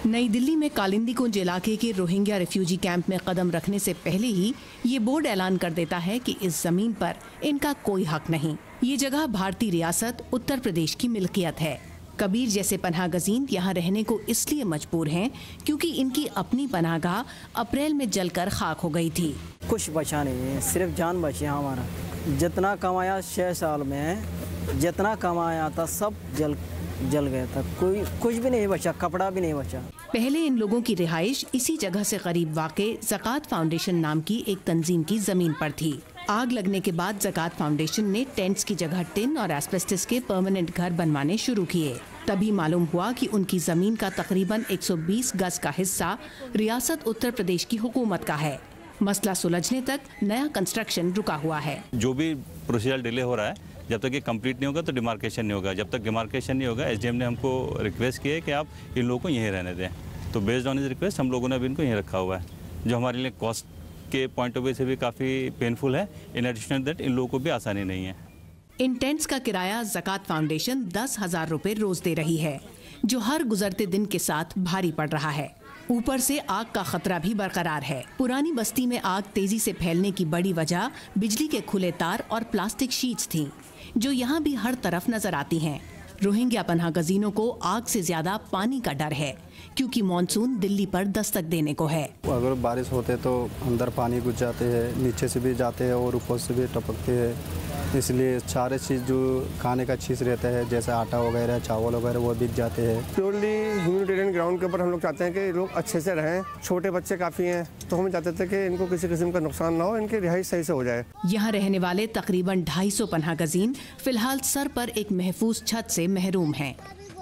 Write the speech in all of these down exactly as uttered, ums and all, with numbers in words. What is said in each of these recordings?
नई दिल्ली में कालिंदी कुंज इलाके के रोहिंग्या रिफ्यूजी कैंप में कदम रखने से पहले ही ये बोर्ड ऐलान कर देता है कि इस जमीन पर इनका कोई हक नहीं। ये जगह भारतीय रियासत उत्तर प्रदेश की मिल्कियत है। कबीर जैसे पनाह गजीन यहाँ रहने को इसलिए मजबूर हैं क्योंकि इनकी अपनी पनाहगाह अप्रैल में जलकर खाक हो गई थी। कुछ बचा नहीं है, सिर्फ जान बची है हमारा। जितना कमाया छह साल में, जितना कमाया था सब जल जल गया था। कोई कुछ भी नहीं बचा, कपड़ा भी नहीं बचा। पहले इन लोगों की रिहाइश इसी जगह से करीब वाक़े ज़कात फाउंडेशन नाम की एक तंजीम की जमीन पर थी। आग लगने के बाद ज़कात फाउंडेशन ने टेंट्स की जगह टिन और एस्बेस्टस के परमानेंट घर बनवाने शुरू किए। तभी मालूम हुआ कि उनकी जमीन का तकरीबन एक सौ बीस गज का हिस्सा रियासत उत्तर प्रदेश की हुकूमत का है। मसला सुलझने तक नया कंस्ट्रक्शन रुका हुआ है। जो भी प्रोसीजर डिले हो रहा है, जब तक ये कंप्लीट नहीं होगा तो डिमार्केशन नहीं होगा। जब तक डिमार्केशन नहीं होगा, एसडीएम ने हमको रिक्वेस्ट की है कि आप इन लोगों को यहीं रहने दें। तो बेस्ड ऑन इस रिक्वेस्ट हम लोगों ने अभी इनको यहीं रखा हुआ है, जो हमारे लिए कॉस्ट के पॉइंट ऑफ व्यू से भी काफ़ी पेनफुल है। इन एडिशनल दैट इन लोगों को भी आसानी नहीं है। इन टेंट्स का किराया ज़कात फाउंडेशन दस हजार रुपये रोज दे रही है, जो हर गुजरते दिन के साथ भारी पड़ रहा है। ऊपर से आग का खतरा भी बरकरार है। पुरानी बस्ती में आग तेजी से फैलने की बड़ी वजह बिजली के खुले तार और प्लास्टिक शीट्स थीं, जो यहाँ भी हर तरफ नजर आती हैं। रोहिंग्या पनाह गजीनों को आग से ज्यादा पानी का डर है, क्योंकि मानसून दिल्ली पर दस्तक देने को है। अगर बारिश होते तो अंदर पानी घुस जाते हैं, नीचे से भी जाते हैं और ऊपर से भी टपकते हैं। इसलिए सारे चीज़ जो खाने का चीज़ रहता है, जैसे आटा वगैरह, चावल वगैरह, वो बिक जाते हैं। प्योरली ह्यूमैनिटेरियन ग्राउंड के ऊपर हम लोग चाहते हैं कि लोग अच्छे से रहें। छोटे बच्चे काफ़ी हैं, तो हम चाहते थे कि इनको किसी किस्म का नुकसान ना हो, इनकी रिहाइश सही से हो जाए। यहाँ रहने वाले तकरीबन ढाई सौ पनाह गजीन फिलहाल सर पर एक महफूज छत से महरूम हैं।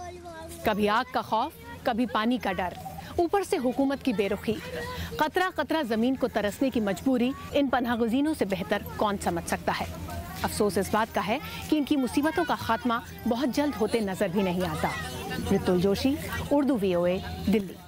कभी आग का खौफ, कभी पानी का डर, ऊपर से हुकूमत की बेरुखी। कतरा कतरा जमीन को तरसने की मजबूरी इन पनाह गजीनों से बेहतर कौन समझ सकता है। अफसोस इस बात का है कि इनकी मुसीबतों का खात्मा बहुत जल्द होते नजर भी नहीं आता। Ritul Joshi, Urdu V O A, Delhi.